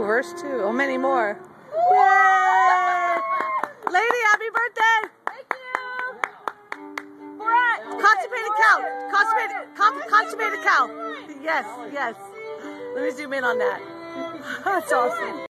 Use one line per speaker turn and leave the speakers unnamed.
verse 2. Oh, many more. Yay! Lady, happy birthday!
Thank you! Borat!
Constipated cow! Constipated cow! Yes, yes. Let me zoom in on that. That's awesome.